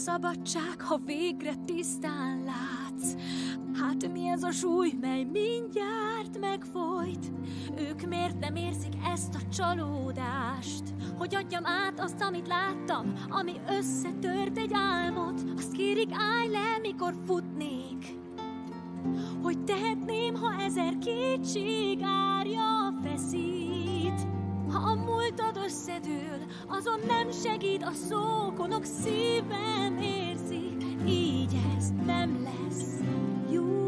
szabadság, ha végre tisztán látsz. Hát mi ez a súly, mely mindjárt megfojt? Ők miért nem érzik ezt a csalódást? Hogy adjam át azt, amit láttam, ami összetört egy álmot. Azt kérik, állj le, mikor futnék. Hogy tehetném, ha ezer kétség árja feszít. Ha a múltad összedől, azon nem segít a szókonok, szívem érzi, így ez nem lesz jó.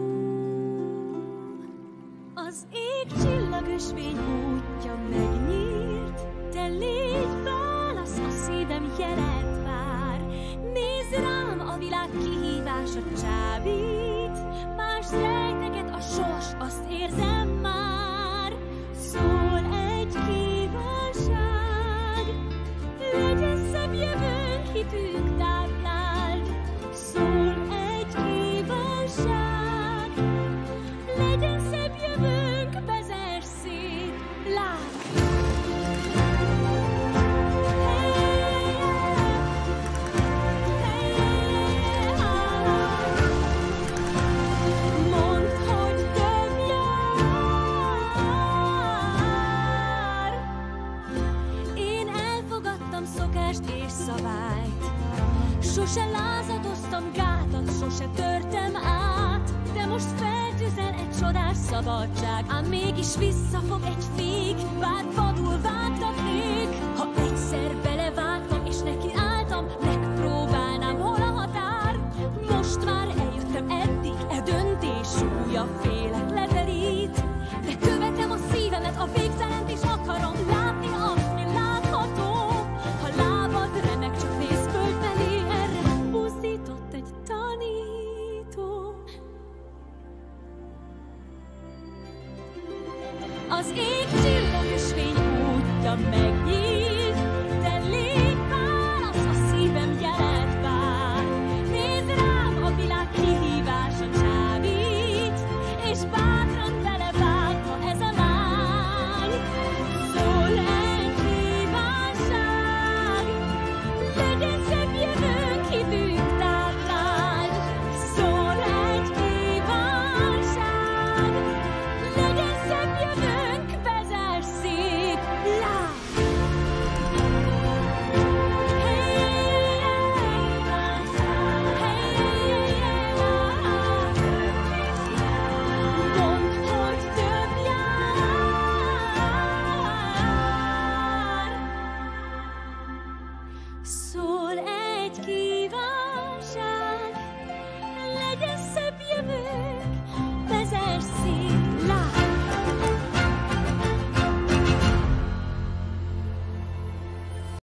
Az ég csillagösvény útja megnyílt, te légy válasz, a szívem jelet vár. Nézz rám, a világ kihívása csábít, más rejteget a sors, azt érzem már. Szól egy kívánság, legyen szebb jövőnk, hitünk tápláld. Szól egy kívánság, legyen szebb jövőnk, vezess szép láng. És szabályt. Sose lázadoztam, gátat sose törtem át, de most feltüzel egy csodás szabadság. Ám mégis visszafog egy fék, bár vadul vágtatnék. Ha egyszer belevágtam és neki álltam, megpróbálnám, hol a határ. Most már eljöttem eddig, e döntés súlya félek leterít. De követem a szívemet, a végtelent, és akarom látni azt, mi látható. Csak nézz fölfelé, erre buzdított egy tanító. Az ég csillagösvény útja megnyílt,